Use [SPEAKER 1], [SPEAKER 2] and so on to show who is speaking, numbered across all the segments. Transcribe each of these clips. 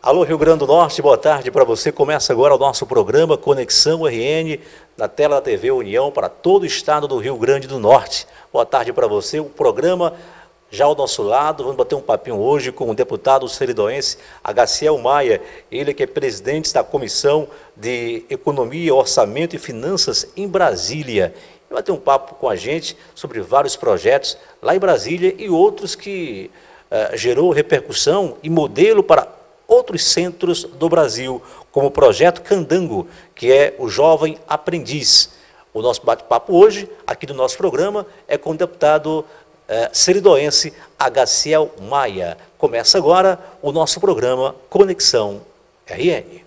[SPEAKER 1] Alô, Rio Grande do Norte, boa tarde para você. Começa agora o nosso programa Conexão RN, na tela da TV União, para todo o estado do Rio Grande do Norte. Boa tarde para você. O programa já ao nosso lado, vamos bater um papinho hoje com o deputado seridoense Agaciel Maia, ele que é presidente da Comissão de Economia, Orçamento e Finanças em Brasília. Ele vai ter um papo com a gente sobre vários projetos lá em Brasília e outros que gerou repercussão e modelo para outros centros do Brasil, como o Projeto Candango, que é o Jovem Aprendiz. O nosso bate-papo hoje, aqui do nosso programa, é com o deputado seridoense Agaciel Maia. Começa agora o nosso programa Conexão RN.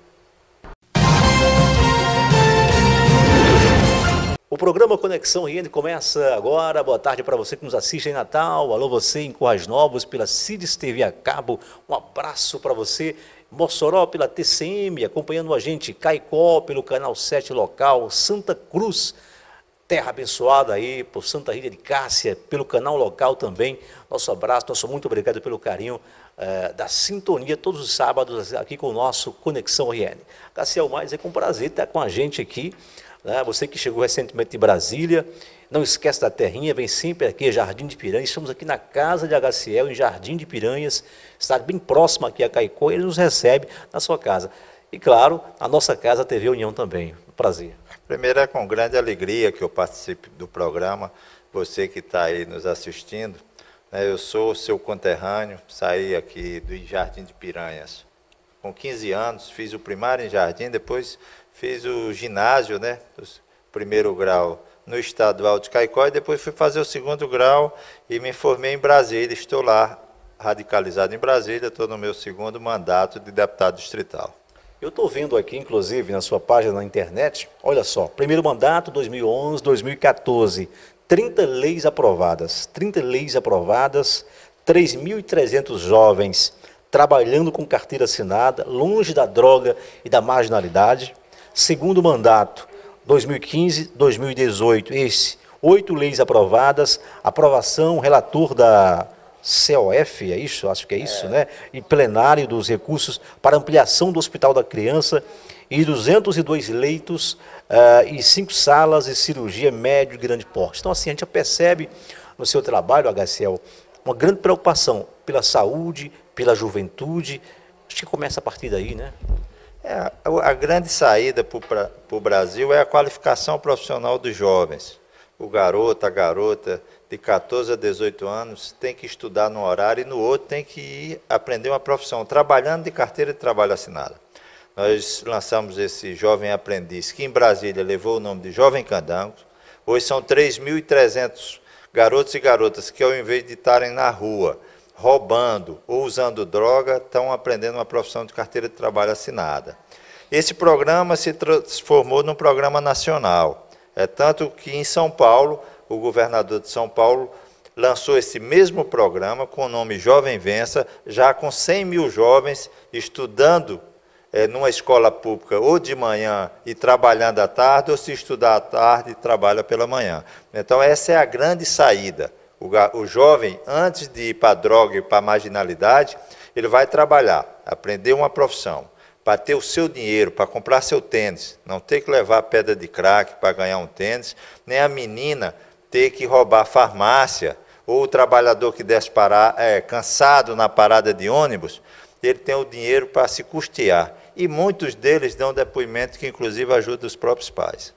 [SPEAKER 1] O programa Conexão RN começa agora. Boa tarde para você que nos assiste em Natal. Alô, você em Currais Novos, pela Cides TV a cabo. Um abraço para você. Mossoró, pela TCM, acompanhando a gente. Caicó, pelo Canal 7 local. Santa Cruz, terra abençoada aí, por Santa Rita de Cássia, pelo canal local também. Nosso abraço, nosso muito obrigado pelo carinho da sintonia todos os sábados aqui com o nosso Conexão RN. Agaciel Maia, é com prazer estar com a gente aqui. Você que chegou recentemente de Brasília, não esquece da terrinha, vem sempre aqui, Jardim de Piranhas. Estamos aqui na casa de Agaciel, em Jardim de Piranhas, está bem próximo aqui a Caicó, ele nos recebe na sua casa. E claro, a nossa casa, a TV União também. Prazer.
[SPEAKER 2] Primeiro é com grande alegria que eu participe do programa, você que está aí nos assistindo. Eu sou seu conterrâneo, saí aqui do Jardim de Piranhas com 15 anos, fiz o primário em Jardim, depois fiz o ginásio, o primeiro grau no estadual de Caicó, e depois fui fazer o segundo grau e me formei em Brasília. Estou lá, radicalizado em Brasília, estou no meu segundo mandato de deputado distrital.
[SPEAKER 1] Eu estou vendo aqui, inclusive, na sua página na internet, olha só, primeiro mandato, 2011, 2014, 30 leis aprovadas, 3.300 jovens trabalhando com carteira assinada, longe da droga e da marginalidade. Segundo mandato, 2015, 2018, 8 leis aprovadas, aprovação, relator da COF, é isso? Acho que é isso, né? Em plenário dos recursos para ampliação do Hospital da Criança e 202 leitos e 5 salas de cirurgia médio e grande porte. Então, assim, a gente percebe no seu trabalho, Agaciel, uma grande preocupação pela saúde, pela juventude. Acho que começa a partir daí, né?
[SPEAKER 2] A grande saída para o Brasil é a qualificação profissional dos jovens. O garoto, a garota de 14 a 18 anos tem que estudar num horário e no outro tem que ir aprender uma profissão, trabalhando de carteira de trabalho assinada. Nós lançamos esse Jovem Aprendiz, que em Brasília levou o nome de Jovem Candango. Hoje são 3.300 garotos e garotas que, ao invés de estarem na rua, roubando ou usando droga, estão aprendendo uma profissão de carteira de trabalho assinada. Esse programa se transformou num programa nacional. Tanto que em São Paulo, o governador de São Paulo lançou esse mesmo programa com o nome Jovem Vença, já com 100 mil jovens estudando numa escola pública ou de manhã e trabalhando à tarde, ou se estudar à tarde e trabalha pela manhã. Então essa é a grande saída. O jovem, antes de ir para a droga e para a marginalidade, ele vai trabalhar, aprender uma profissão, para ter o seu dinheiro, para comprar seu tênis, não ter que levar pedra de crack para ganhar um tênis, nem a menina ter que roubar a farmácia, ou o trabalhador que desce cansado na parada de ônibus, ele tem o dinheiro para se custear. E muitos deles dão depoimento que, inclusive, ajuda os próprios pais.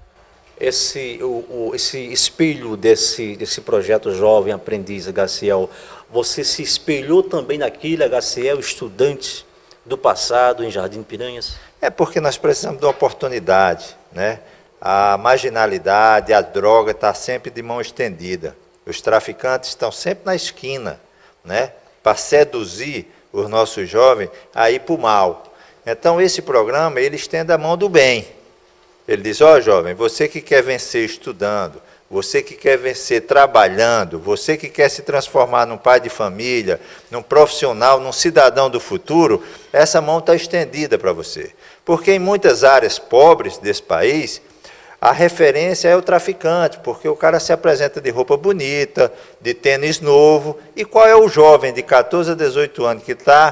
[SPEAKER 1] Esse espelho desse projeto Jovem Aprendiz, Agaciel, você se espelhou também naquele Agaciel estudante do passado em Jardim Piranhas?
[SPEAKER 2] É porque nós precisamos de uma oportunidade, né? A marginalidade, a droga está sempre de mão estendida. Os traficantes estão sempre na esquina, né? Para seduzir os nossos jovens a ir para o mal. Então esse programa, ele estende a mão do bem. Ele diz, jovem, você que quer vencer estudando, você que quer vencer trabalhando, você que quer se transformar num pai de família, num profissional, num cidadão do futuro, essa mão está estendida para você. Porque em muitas áreas pobres desse país, a referência é o traficante, porque o cara se apresenta de roupa bonita, de tênis novo. E qual é o jovem de 14 a 18 anos que está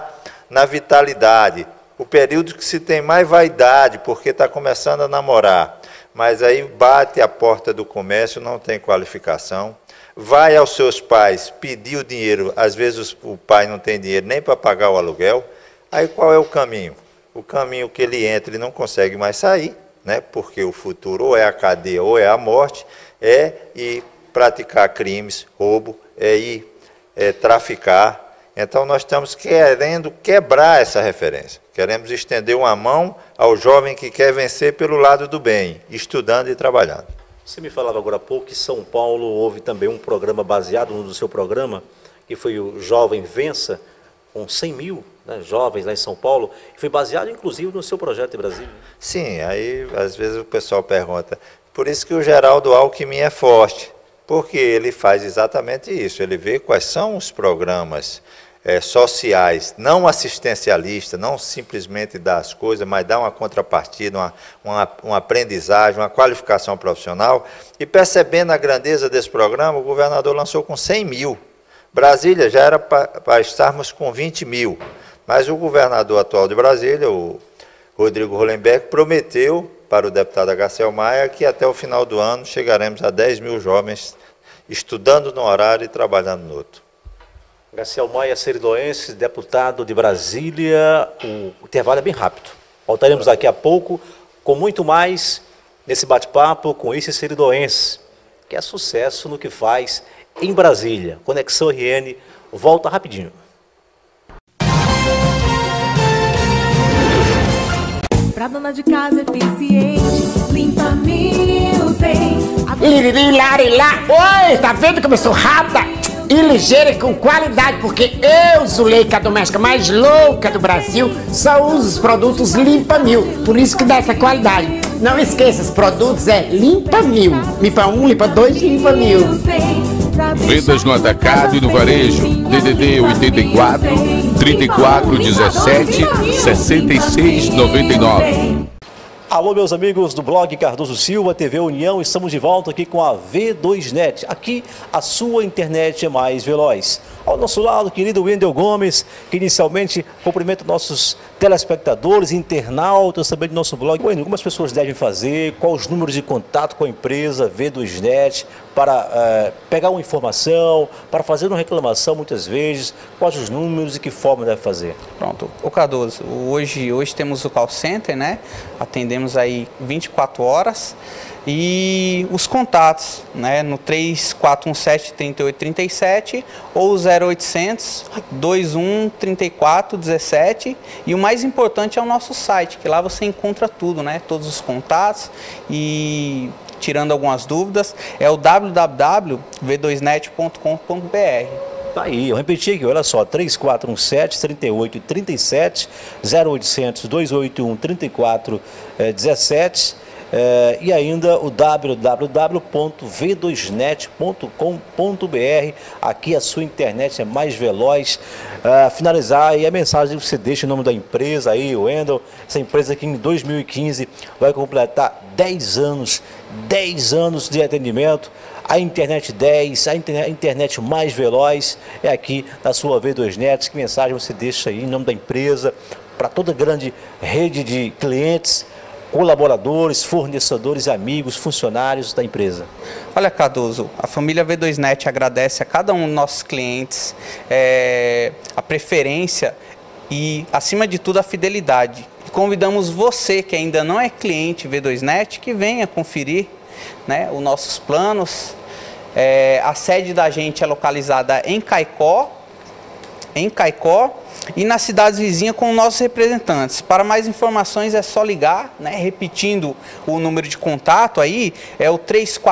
[SPEAKER 2] na vitalidade, o período que se tem mais vaidade, porque está começando a namorar, mas aí bate a porta do comércio, não tem qualificação, vai aos seus pais pedir o dinheiro, às vezes o pai não tem dinheiro nem para pagar o aluguel, aí qual é o caminho? O caminho que ele entra e não consegue mais sair, né? Porque o futuro ou é a cadeia ou é a morte, é ir praticar crimes, roubo, é ir traficar. Então nós estamos querendo quebrar essa referência. Queremos estender uma mão ao jovem que quer vencer pelo lado do bem, estudando e trabalhando.
[SPEAKER 1] Você me falava agora há pouco que em São Paulo houve também um programa baseado no seu programa, que foi o Jovem Vença, com 100 mil, né, jovens lá em São Paulo, e foi baseado inclusive no seu projeto em Brasília. Sim,
[SPEAKER 2] aí às vezes o pessoal pergunta, por isso que o Geraldo Alckmin é forte, porque ele faz exatamente isso, ele vê quais são os programas sociais, não assistencialistas, não simplesmente dar as coisas, mas dar uma contrapartida, uma aprendizagem, uma qualificação profissional, e percebendo a grandeza desse programa, o governador lançou com 100 mil. Brasília já era para estarmos com 20 mil, mas o governador atual de Brasília, o Rodrigo Hollenberg, prometeu para o deputado Garcel Maia que até o final do ano chegaremos a 10 mil jovens estudando no horário e trabalhando no outro.
[SPEAKER 1] Garcel Maia, seridoense, deputado de Brasília, o intervalo é bem rápido. Voltaremos daqui a pouco com muito mais nesse bate-papo com esse seridoense, que é sucesso no que faz em Brasília. Conexão RN volta rapidinho.
[SPEAKER 3] Pra dona de casa eficiente, Limpa Mil tem.
[SPEAKER 4] Oi, tá vendo como eu sou rápida e ligeira e com qualidade? Porque eu, Zuleika, a doméstica mais louca do Brasil, só uso os produtos Limpa Mil. Por isso que dá essa qualidade. Não esqueça, os produtos é Limpa Mil. Limpa 1, Limpa 2, Limpa Mil.
[SPEAKER 5] Vendas no atacado e no varejo. DDD 84 34 17 66 99.
[SPEAKER 1] Alô, meus amigos do blog Cardoso Silva, TV União, estamos de volta aqui com a V2Net. Aqui a sua internet é mais veloz. Ao nosso lado, querido Wendel Gomes, que inicialmente cumprimenta nossos telespectadores, internautas também do nosso blog. Wendel, como as pessoas devem fazer, quais os números de contato com a empresa V2Net para pegar uma informação, para fazer uma reclamação muitas vezes, quais os números e que forma deve fazer?
[SPEAKER 6] Pronto, o Cardoso, hoje temos o call center, né? Atendemos aí 24 horas. E os contatos, né, no 3417-3837 ou 0800 21 34 17, e o mais importante é o nosso site, que lá você encontra tudo, né, todos os contatos, e tirando algumas dúvidas, é o www.v2net.com.br.
[SPEAKER 1] Tá aí, eu repeti aqui, olha só, 3417-3837, 0800 281 34 17, e ainda o www.v2net.com.br. Aqui a sua internet é mais veloz. Finalizar aí a mensagem que você deixa em nome da empresa aí, o Wendel, essa empresa que em 2015 vai completar 10 anos de atendimento. A internet 10, a internet mais veloz é aqui na sua V2Net. Que mensagem você deixa aí em nome da empresa para toda a grande rede de clientes, colaboradores, fornecedores, amigos, funcionários da empresa?
[SPEAKER 6] Olha, Cardoso, a família V2Net agradece a cada um dos nossos clientes a preferência e, acima de tudo, a fidelidade. E convidamos você que ainda não é cliente V2Net que venha conferir, né, os nossos planos. A sede da gente é localizada em Caicó, e nas cidades vizinhas com nossos representantes. Para mais informações é só ligar, né? Repetindo o número de contato aí, é o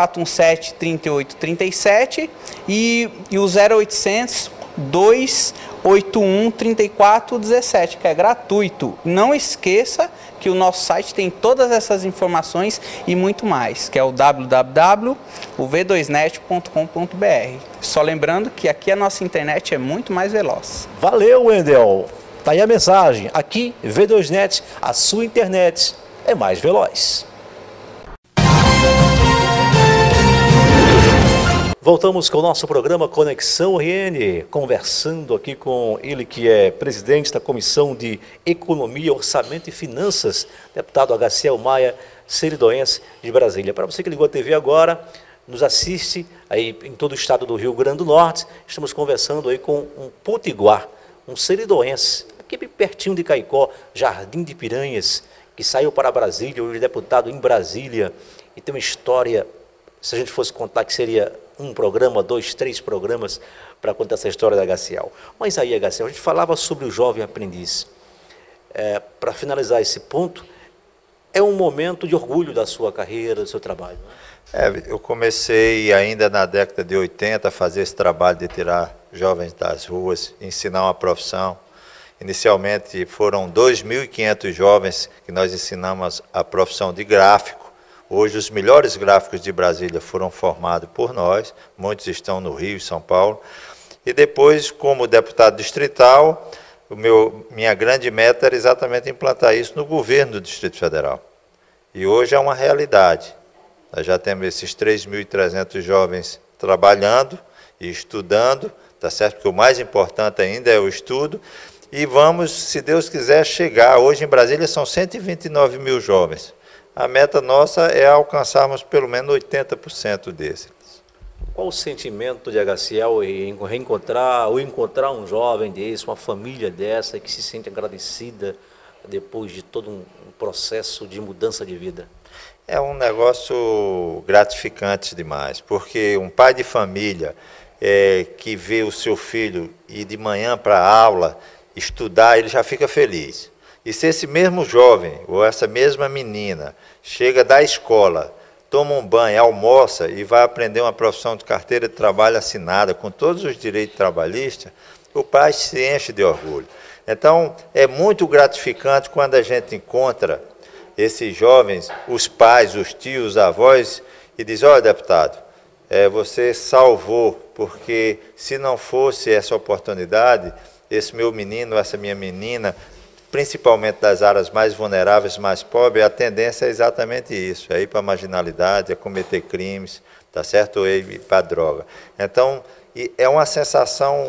[SPEAKER 6] 3417-3837 e o 0800 281 3417, que é gratuito. Não esqueça que o nosso site tem todas essas informações e muito mais, que é o www.v2net.com.br. Só lembrando que aqui a nossa internet é muito mais veloz.
[SPEAKER 1] Valeu, Wendel! Tá aí a mensagem. Aqui, V2Net, a sua internet é mais veloz. Voltamos com o nosso programa Conexão RN, conversando aqui com ele que é presidente da Comissão de Economia, Orçamento e Finanças, deputado Agaciel Maia, seridoense de Brasília. Para você que ligou a TV agora, nos assiste aí em todo o estado do Rio Grande do Norte, estamos conversando aí com um potiguar, um seridoense, aqui bem pertinho de Caicó, Jardim de Piranhas, que saiu para Brasília, hoje deputado em Brasília, e tem uma história, se a gente fosse contar que seria um programa, 2, 3 programas para contar essa história da Agaciel. Mas aí, Agaciel, a gente falava sobre o jovem aprendiz. Para finalizar esse ponto, é um momento de orgulho da sua carreira, do seu trabalho.
[SPEAKER 2] Eu comecei ainda na década de 80 a fazer esse trabalho de tirar jovens das ruas, ensinar uma profissão. Inicialmente foram 2.500 jovens que nós ensinamos a profissão de gráfico. Hoje os melhores gráficos de Brasília foram formados por nós, muitos estão no Rio e São Paulo. E depois, como deputado distrital, minha grande meta era exatamente implantar isso no governo do Distrito Federal. E hoje é uma realidade. Nós já temos esses 3.300 jovens trabalhando e estudando, tá certo? Porque o mais importante ainda é o estudo. E vamos, se Deus quiser, chegar. Hoje em Brasília são 129 mil jovens. A meta nossa é alcançarmos pelo menos 80% desses.
[SPEAKER 1] Qual o sentimento de Agaciel em reencontrar ou encontrar um jovem desse, uma família dessa, que se sente agradecida depois de todo um processo de mudança de vida?
[SPEAKER 2] É um negócio gratificante demais, porque um pai de família que vê o seu filho ir de manhã para a aula, estudar, ele já fica feliz. E se esse mesmo jovem, ou essa mesma menina, chega da escola, toma um banho, almoça e vai aprender uma profissão de carteira de trabalho assinada, com todos os direitos trabalhistas, o pai se enche de orgulho. Então, é muito gratificante quando a gente encontra esses jovens, os pais, os tios, os avós, e diz: olha, deputado, você salvou, porque se não fosse essa oportunidade, esse meu menino, essa minha menina, principalmente das áreas mais vulneráveis, mais pobres, a tendência é exatamente isso, é ir para a marginalidade, é cometer crimes, tá certo? Ou é ir para a droga. Então, é uma sensação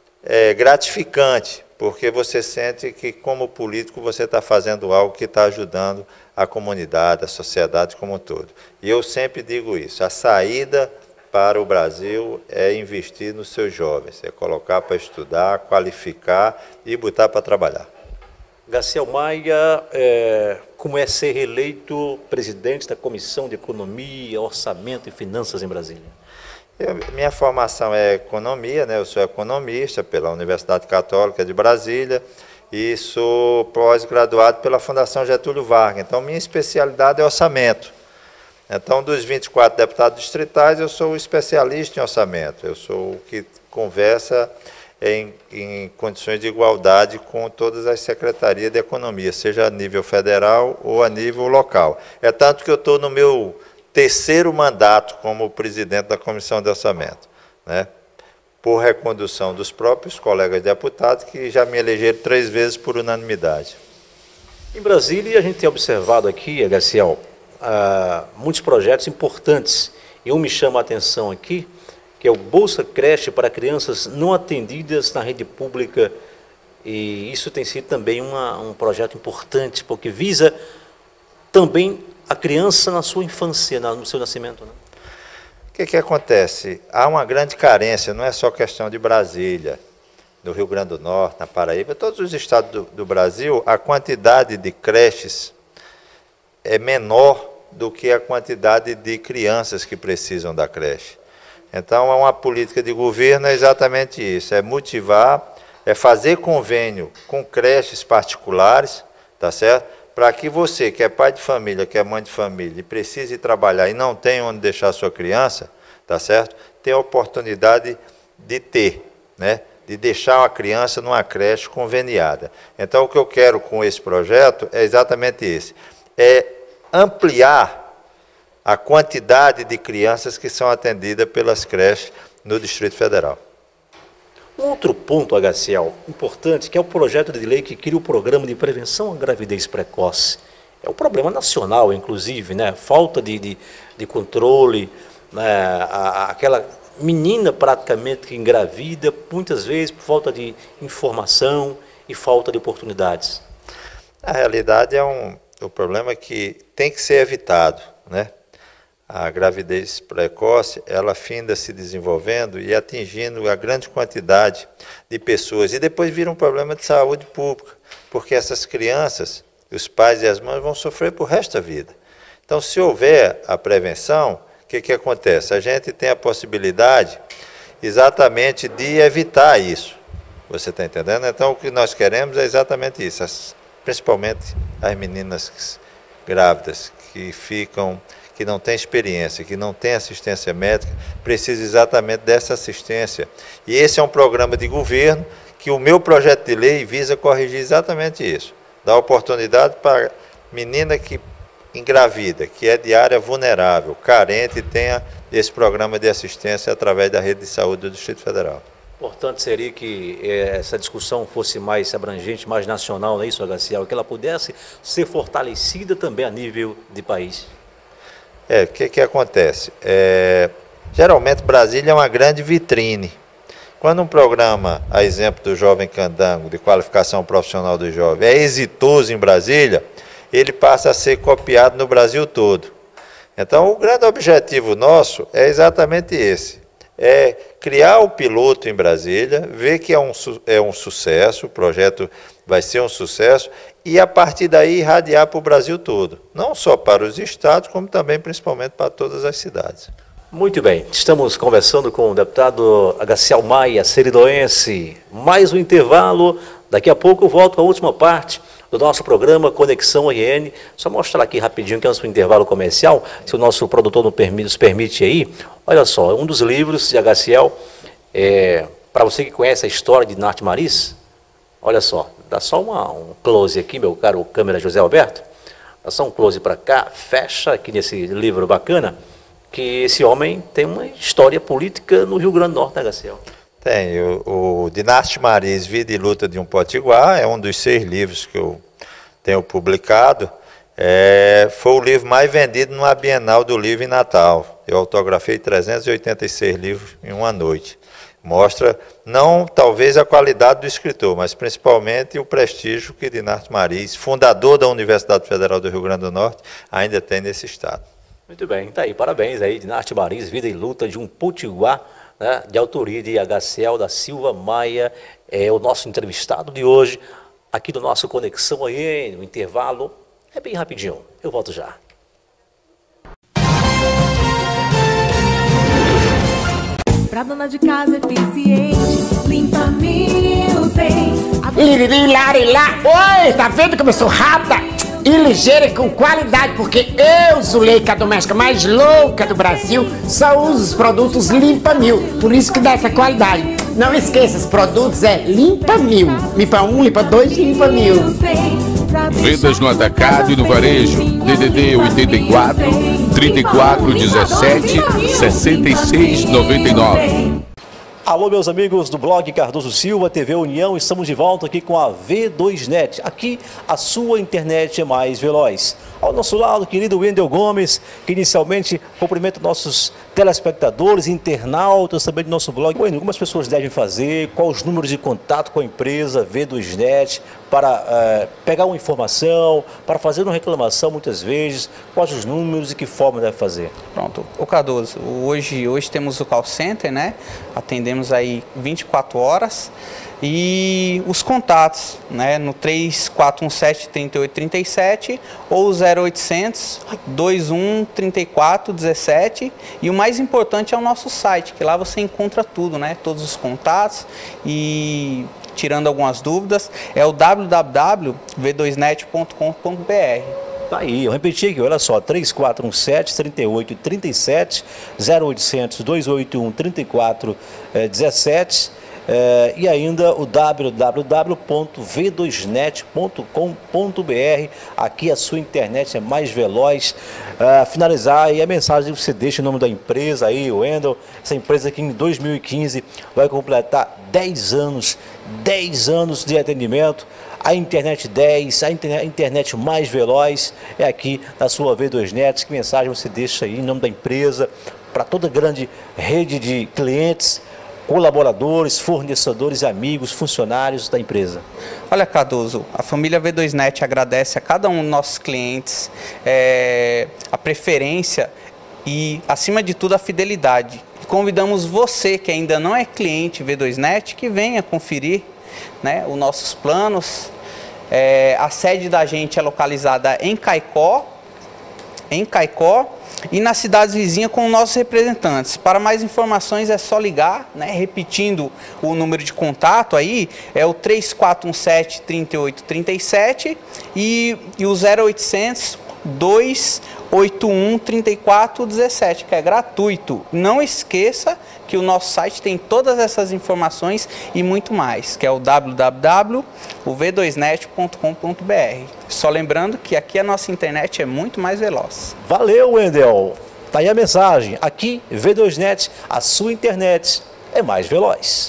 [SPEAKER 2] gratificante, porque você sente que, como político, você está fazendo algo que está ajudando a comunidade, a sociedade como um todo. E eu sempre digo isso, a saída para o Brasil é investir nos seus jovens, é colocar para estudar, qualificar e botar para trabalhar.
[SPEAKER 1] Agaciel Maia, como é ser reeleito presidente da Comissão de Economia, Orçamento e Finanças em Brasília?
[SPEAKER 2] Minha formação é economia, né? Eu sou economista pela Universidade Católica de Brasília e sou pós-graduado pela Fundação Getúlio Vargas. Então, minha especialidade é orçamento. Então, dos 24 deputados distritais, eu sou o especialista em orçamento. Eu sou o que conversa em condições de igualdade com todas as secretarias de economia, seja a nível federal ou a nível local. É tanto que eu estou no meu 3º mandato como presidente da Comissão de Orçamento, né? Por recondução dos próprios colegas deputados, que já me elegeram 3 vezes por unanimidade.
[SPEAKER 1] Em Brasília, a gente tem observado aqui, Agaciel, muitos projetos importantes. E um me chama a atenção aqui, que é o Bolsa Creche para crianças não atendidas na rede pública, e isso tem sido também um projeto importante, porque visa também a criança na sua infância, no seu nascimento, né?
[SPEAKER 2] O que acontece? Há uma grande carência, não é só questão de Brasília, no Rio Grande do Norte, na Paraíba, todos os estados do Brasil, a quantidade de creches é menor do que a quantidade de crianças que precisam da creche. Então, uma política de governo é exatamente isso, é motivar, é fazer convênio com creches particulares, tá certo? Para que você, que é pai de família, que é mãe de família, e precise trabalhar e não tem onde deixar a sua criança, tá certo? Tenha a oportunidade de ter, né? De deixar uma criança numa creche conveniada. Então, o que eu quero com esse projeto é exatamente esse, é ampliar a quantidade de crianças que são atendidas pelas creches no Distrito Federal.
[SPEAKER 1] Um outro ponto, Agaciel, importante, que é o projeto de lei que cria o programa de prevenção à gravidez precoce. É um problema nacional, inclusive, né? Falta de controle, né? Aquela menina praticamente que engravida, muitas vezes por falta de informação e falta de oportunidades?
[SPEAKER 2] Na realidade, o problema é que tem que ser evitado, né? A gravidez precoce, ela finda se desenvolvendo e atingindo a grande quantidade de pessoas. E depois vira um problema de saúde pública, porque essas crianças, os pais e as mães vão sofrer por resto da vida. Então, se houver a prevenção, o que acontece? A gente tem a possibilidade exatamente de evitar isso. Você está entendendo? Então, o que nós queremos é exatamente isso, principalmente as meninas grávidas que não têm experiência, que não têm assistência médica, precisam exatamente dessa assistência. E esse é um programa de governo que o meu projeto de lei visa corrigir exatamente isso. Dar oportunidade para menina que engravida, que é de área vulnerável, carente, tenha esse programa de assistência através da rede de saúde do Distrito Federal.
[SPEAKER 1] Importante seria que essa discussão fosse mais abrangente, mais nacional, não é isso, Agaciel? Que ela pudesse ser fortalecida também a nível de país.
[SPEAKER 2] O que acontece? Geralmente Brasília é uma grande vitrine. Quando um programa, a exemplo do Jovem Candango, de qualificação profissional do jovem, é exitoso em Brasília, ele passa a ser copiado no Brasil todo. Então, o grande objetivo nosso é exatamente esse, é criar o piloto em Brasília, ver que é um sucesso, o projeto vai ser um sucesso, e a partir daí irradiar para o Brasil todo, não só para os estados, como também principalmente para todas as cidades.
[SPEAKER 1] Muito bem, estamos conversando com o deputado Agaciel Maia, seridoense. Mais um intervalo, daqui a pouco eu volto com a última parte do nosso programa Conexão RN. Só mostrar aqui rapidinho que antes do intervalo comercial, se o nosso produtor nos permite aí. Olha só, um dos livros de Agaciel, para você que conhece a história de Dinarte Marís, olha só, dá só um close aqui, meu caro câmera José Alberto, dá só um close para cá, fecha aqui nesse livro bacana, que esse homem tem uma história política no Rio Grande do Norte, né, Agaciel?
[SPEAKER 2] Tem, o Dinarte Marís, Vida e Luta de um Potiguar, é um dos 6 livros que eu tenho publicado, foi o livro mais vendido numa Bienal do Livro em Natal. Eu autografei 386 livros em uma noite. Mostra, não talvez a qualidade do escritor, mas principalmente o prestígio que Dinarte Marís, fundador da Universidade Federal do Rio Grande do Norte, ainda tem nesse estado.
[SPEAKER 1] Muito bem, tá aí, parabéns aí, Dinarte Marís, Vida e Luta de um Potiguar, né, de autoria de Agaciel da Silva Maia, é o nosso entrevistado de hoje, aqui do nosso Conexão RN, o intervalo é bem rapidinho, eu volto já.
[SPEAKER 3] Pra dona de casa eficiente, Limpa Mil tem.
[SPEAKER 4] Lirilarilá. Oi, tá vendo como eu sou rápida e ligeira e com qualidade? Porque eu, Zuleika, a doméstica mais louca do Brasil, só uso os produtos Limpa Mil. Por isso que dá essa qualidade. Não esqueça, os produtos Limpa Mil. Limpa 1, Limpa 2, Limpa Mil.
[SPEAKER 5] Vendas no atacado e no varejo. DDD 84 34 17 66 99.
[SPEAKER 1] Alô, meus amigos do blog Cardoso Silva, TV União, estamos de volta aqui com a V2Net. Aqui a sua internet é mais veloz. Ao nosso lado, querido Wendel Gomes, que inicialmente cumprimenta nossos telespectadores, internautas também do nosso blog. Wendel, como as pessoas devem fazer, quais os números de contato com a empresa V2Net para pegar uma informação, para fazer uma reclamação muitas vezes, quais os números e que forma deve fazer?
[SPEAKER 6] Pronto, o Cardoso, hoje temos o call center, né? Atendemos aí 24 horas e os contatos, né? No 3417-3837 ou 0800 21 34 17, e o mais importante é o nosso site, que lá você encontra tudo, né? Todos os contatos e tirando algumas dúvidas, é o www.v2net.com.br.
[SPEAKER 1] Tá aí, eu repeti aqui, olha só, 3417-3837, 0800 281 3417, e ainda o www.v2net.com.br. Aqui a sua internet é mais veloz. Finalizar aí a mensagem que você deixa em nome da empresa aí, o Wendel, essa empresa que em 2015 vai completar 10 anos de atendimento. A internet 10, a internet mais veloz é aqui na sua V2Net. Que mensagem você deixa aí em nome da empresa para toda grande rede de clientes, colaboradores, fornecedores, amigos, funcionários da empresa?
[SPEAKER 6] Olha, Cardoso, a família V2Net agradece a cada um dos nossos clientes a preferência e, acima de tudo, a fidelidade. Convidamos você que ainda não é cliente V2Net que venha conferir, né, os nossos planos. A sede da gente é localizada em Caicó e nas cidades vizinhas com nossos representantes. Para mais informações é só ligar, né? Repetindo o número de contato aí, é o 3417-3837 e o 0800 281 3417, que é gratuito. Não esqueça que o nosso site tem todas essas informações e muito mais, que é o www.v2net.com.br. Só lembrando que aqui a nossa internet é muito mais veloz.
[SPEAKER 1] Valeu, Wendel! Tá aí a mensagem. Aqui, V2Net, a sua internet é mais veloz.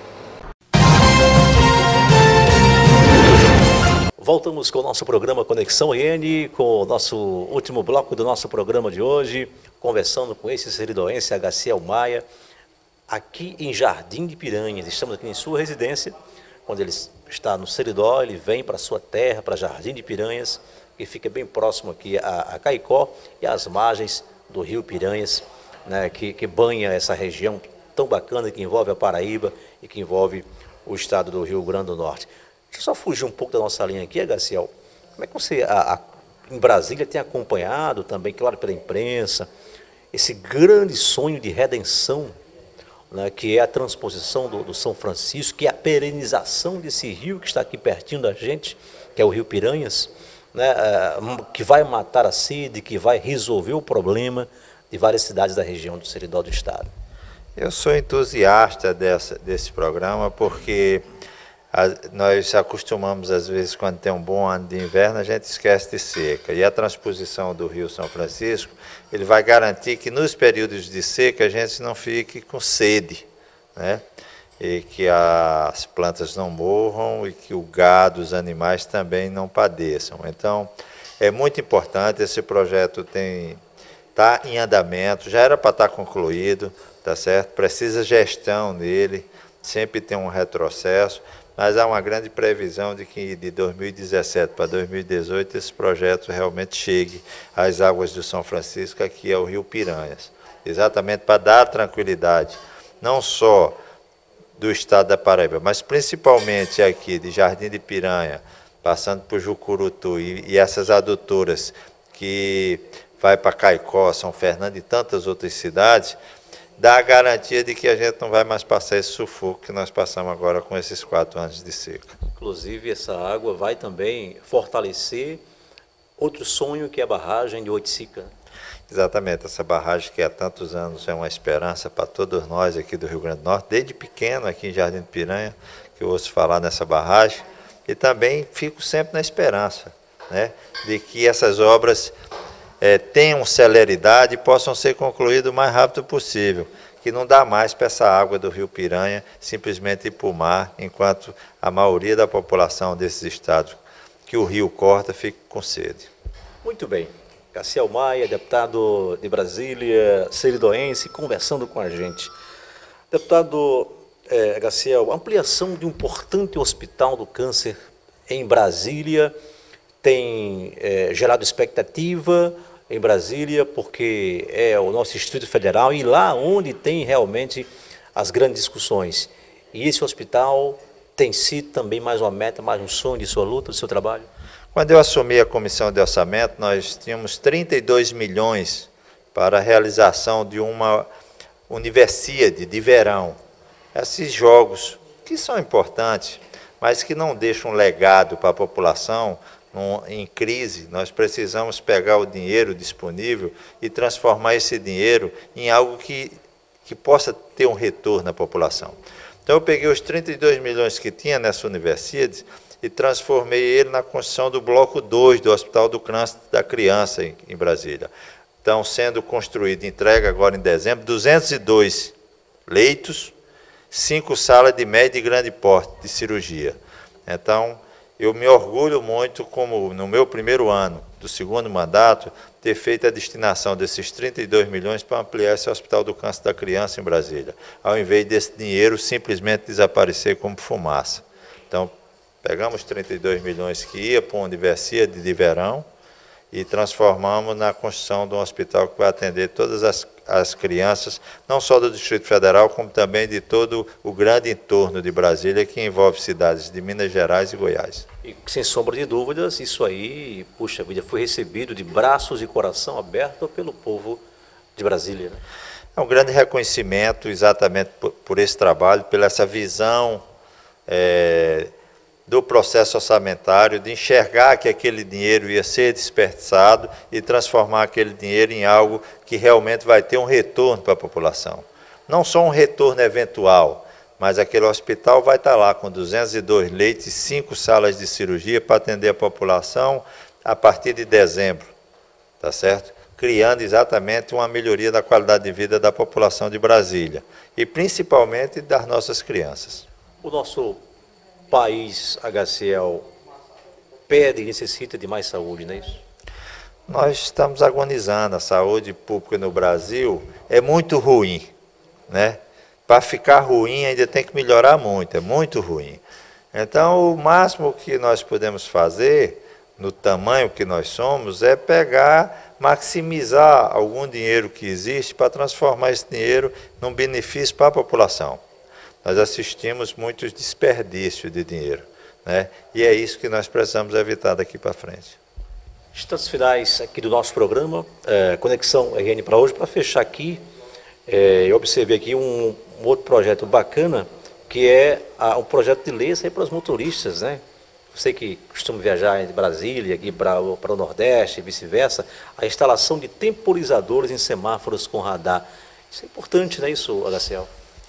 [SPEAKER 1] Voltamos com o nosso programa Conexão RN, com o nosso último bloco do nosso programa de hoje, conversando com esse seridoense, Gaciel Maia, aqui em Jardim de Piranhas. Estamos aqui em sua residência. Quando ele está no Seridó, ele vem para a sua terra, para Jardim de Piranhas, que fica bem próximo aqui a Caicó e às margens do rio Piranhas, né, que banha essa região tão bacana que envolve a Paraíba e que envolve o estado do Rio Grande do Norte. Deixa eu só fugir um pouco da nossa linha aqui, Gaciel. Como é que você, em Brasília, tem acompanhado também, claro, pela imprensa, esse grande sonho de redenção, né, que é a transposição do São Francisco, que é a perenização desse rio que está aqui pertinho da gente, que é o Rio Piranhas, né, que vai matar a sede, que vai resolver o problema de várias cidades da região do Seridó do estado?
[SPEAKER 2] Eu sou entusiasta desse programa porque nós acostumamos, às vezes, quando tem um bom ano de inverno, a gente esquece de seca. E a transposição do Rio São Francisco, ele vai garantir que nos períodos de seca a gente não fique com sede, né? E que as plantas não morram e que o gado, os animais também não padeçam. Então, é muito importante, esse projeto está em andamento, já era para estar concluído, tá certo? Precisa gestão nele, sempre tem um retrocesso, mas há uma grande previsão de que de 2017 para 2018 esse projeto realmente chegue às águas do São Francisco, aqui ao Rio Piranhas, exatamente para dar tranquilidade, não só do estado da Paraíba, mas principalmente aqui de Jardim de Piranha, passando por Jucurutu e essas adutoras que vai para Caicó, São Fernando e tantas outras cidades, dá a garantia de que a gente não vai mais passar esse sufoco que nós passamos agora com esses 4 anos de seca.
[SPEAKER 1] Inclusive, essa água vai também fortalecer outro sonho, que é a barragem de Oiticica.
[SPEAKER 2] Exatamente, essa barragem que há tantos anos é uma esperança para todos nós aqui do Rio Grande do Norte, desde pequeno aqui em Jardim de Piranha, que eu ouço falar nessa barragem, e também fico sempre na esperança, né, de que essas obras tenham celeridade e possam ser concluídas o mais rápido possível, que não dá mais para essa água do Rio Piranha simplesmente ir para o mar, enquanto a maioria da população desses estados que o rio corta fica com sede.
[SPEAKER 1] Muito bem. Gaciel Maia, deputado de Brasília, seridoense, conversando com a gente. Deputado Gaciel, a ampliação de um importante hospital do câncer em Brasília tem gerado expectativa em Brasília, porque é o nosso Distrito Federal e lá onde tem realmente as grandes discussões. E esse hospital tem sido também mais uma meta, mais um sonho de sua luta, do seu trabalho?
[SPEAKER 2] Quando eu assumi a comissão de orçamento, nós tínhamos 32 milhões para a realização de uma universidade de verão. Esses jogos que são importantes, mas que não deixam um legado para a população em crise. Nós precisamos pegar o dinheiro disponível e transformar esse dinheiro em algo que possa ter um retorno à população. Então eu peguei os 32 milhões que tinha nessa universidade e transformei ele na construção do bloco 2 do Hospital do Câncer da Criança em Brasília. Então, sendo construído, entrega agora em dezembro, 202 leitos, 5 salas de médio e grande porte de cirurgia. Então, eu me orgulho muito como no meu primeiro ano do segundo mandato, ter feito a destinação desses 32 milhões para ampliar esse Hospital do Câncer da Criança em Brasília, ao invés desse dinheiro simplesmente desaparecer como fumaça. Então, pegamos 32 milhões que ia para uma universidade de verão e transformamos na construção de um hospital que vai atender todas as crianças, não só do Distrito Federal, como também de todo o grande entorno de Brasília, que envolve cidades de Minas Gerais e Goiás.
[SPEAKER 1] E, sem sombra de dúvidas, isso aí, puxa vida, foi recebido de braços e coração aberto pelo povo de Brasília, né?
[SPEAKER 2] É um grande reconhecimento exatamente por esse trabalho, pela essa visão do processo orçamentário, de enxergar que aquele dinheiro ia ser desperdiçado e transformar aquele dinheiro em algo que realmente vai ter um retorno para a população. Não só um retorno eventual, mas aquele hospital vai estar lá com 202 leitos e 5 salas de cirurgia para atender a população a partir de dezembro, tá certo? Criando exatamente uma melhoria da qualidade de vida da população de Brasília e principalmente das nossas crianças.
[SPEAKER 1] O nosso país, HCL, pede e necessita de mais saúde, não é isso?
[SPEAKER 2] Nós estamos agonizando. A saúde pública no Brasil é muito ruim, né? Para ficar ruim ainda tem que melhorar muito, é muito ruim. Então, o máximo que nós podemos fazer, no tamanho que nós somos, é pegar, maximizar algum dinheiro que existe para transformar esse dinheiro num benefício para a população. Nós assistimos muitos desperdícios de dinheiro, né? E é isso que nós precisamos evitar daqui para frente.
[SPEAKER 1] Instantes finais aqui do nosso programa, Conexão RN para hoje. Para fechar aqui, eu observei aqui um outro projeto bacana, que é um projeto de lei para os motoristas, né? Você que costuma viajar de Brasília aqui para o Nordeste e vice-versa, a instalação de temporizadores em semáforos com radar. Isso é importante, não é isso, HCL?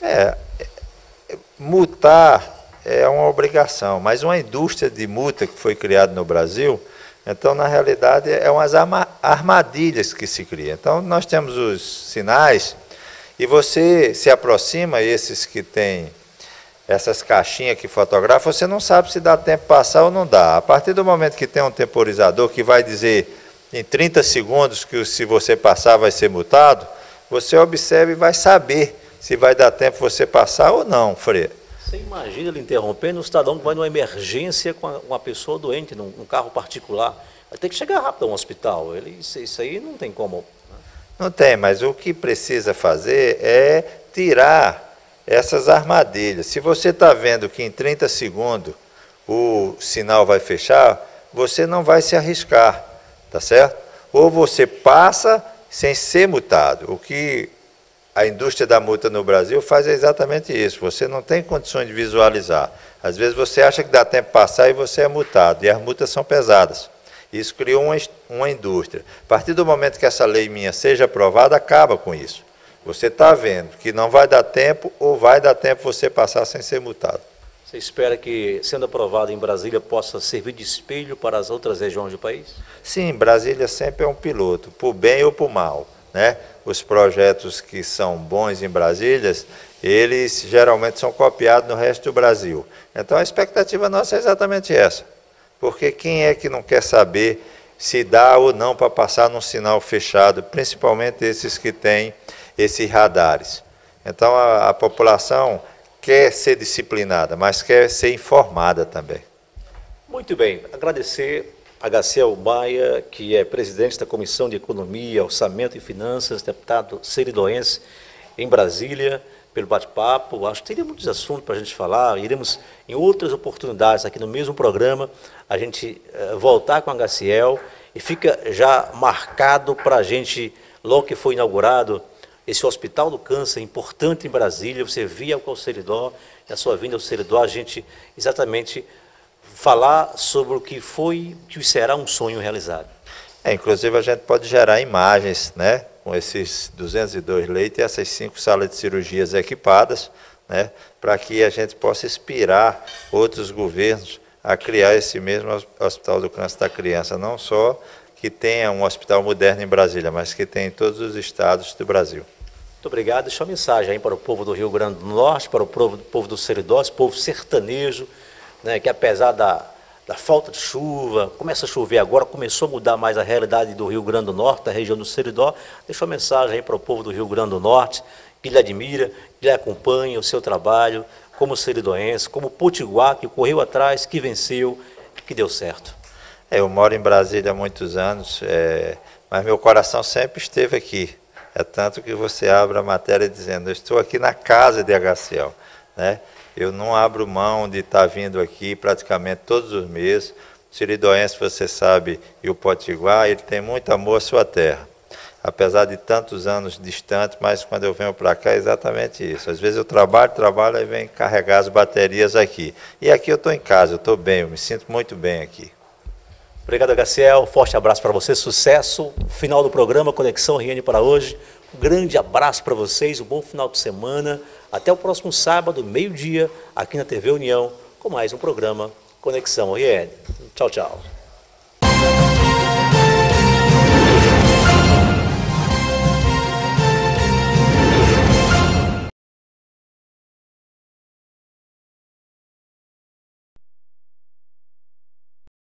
[SPEAKER 2] Multar é uma obrigação, mas uma indústria de multa que foi criada no Brasil, então, na realidade, é umas armadilhas que se criam. Então, nós temos os sinais e você se aproxima, esses que têm essas caixinhas que fotografam, você não sabe se dá tempo de passar ou não dá. A partir do momento que tem um temporizador que vai dizer em 30 segundos que se você passar vai ser multado, você observa e vai saber se vai dar tempo você passar ou não, Frei.
[SPEAKER 1] Você imagina ele interrompendo um cidadão que vai numa emergência com uma pessoa doente, num carro particular. Vai ter que chegar rápido a um hospital. Isso aí não tem como.
[SPEAKER 2] Não tem, mas o que precisa fazer é tirar essas armadilhas. Se você está vendo que em 30 segundos o sinal vai fechar, você não vai se arriscar, tá certo? Ou você passa sem ser multado. O que a indústria da multa no Brasil faz exatamente isso. Você não tem condições de visualizar. Às vezes você acha que dá tempo de passar e você é multado. E as multas são pesadas. Isso criou uma indústria. A partir do momento que essa lei minha seja aprovada, acaba com isso. Você está vendo que não vai dar tempo ou vai dar tempo você passar sem ser multado.
[SPEAKER 1] Você espera que, sendo aprovado em Brasília, possa servir de espelho para as outras regiões do país?
[SPEAKER 2] Sim, Brasília sempre é um piloto, por bem ou por mal, né? Os projetos que são bons em Brasília, eles geralmente são copiados no resto do Brasil. Então a expectativa nossa é exatamente essa. Porque quem é que não quer saber se dá ou não para passar num sinal fechado, principalmente esses que têm esses radares. Então a população quer ser disciplinada, mas quer ser informada também.
[SPEAKER 1] Muito bem, agradecer a HCL Maia, que é presidente da Comissão de Economia, Orçamento e Finanças, deputado seridoense em Brasília, pelo bate-papo. Acho que teria muitos assuntos para a gente falar, iremos em outras oportunidades aqui no mesmo programa, a gente voltar com a HCL e fica já marcado para a gente, logo que foi inaugurado, esse Hospital do Câncer importante em Brasília. Você via o Seridó, na sua vinda ao Seridó, a gente exatamente falar sobre o que foi, que será um sonho realizado.
[SPEAKER 2] Inclusive a gente pode gerar imagens, né, com esses 202 leitos e essas 5 salas de cirurgias equipadas, né, para que a gente possa inspirar outros governos a criar esse mesmo Hospital do Câncer da Criança, não só que tenha um hospital moderno em Brasília, mas que tenha em todos os estados do Brasil.
[SPEAKER 1] Muito obrigado. Deixa uma mensagem aí para o povo do Rio Grande do Norte, para o povo do Seridó, esse povo sertanejo, né, que apesar da falta de chuva, começa a chover agora, começou a mudar mais a realidade do Rio Grande do Norte, da região do Seridó. Deixa uma mensagem aí para o povo do Rio Grande do Norte, que lhe admira, que lhe acompanha o seu trabalho, como seridoense, como potiguar, que correu atrás, que venceu, que deu certo.
[SPEAKER 2] Eu moro em Brasília há muitos anos, mas meu coração sempre esteve aqui. É tanto que você abre a matéria dizendo, eu estou aqui na casa de HCL, né? Eu não abro mão de estar vindo aqui praticamente todos os meses. O seridoense, você sabe, e o potiguar, ele tem muito amor à sua terra. Apesar de tantos anos distantes, mas quando eu venho para cá é exatamente isso. Às vezes eu trabalho, e venho carregar as baterias aqui. E aqui eu estou em casa, eu estou bem, eu me sinto muito bem aqui.
[SPEAKER 1] Obrigado, HCL. Um forte abraço para você, sucesso. Final do programa Conexão RN para hoje. Um grande abraço para vocês, um bom final de semana. Até o próximo sábado, meio-dia, aqui na TV União, com mais um programa Conexão RN. Tchau, tchau.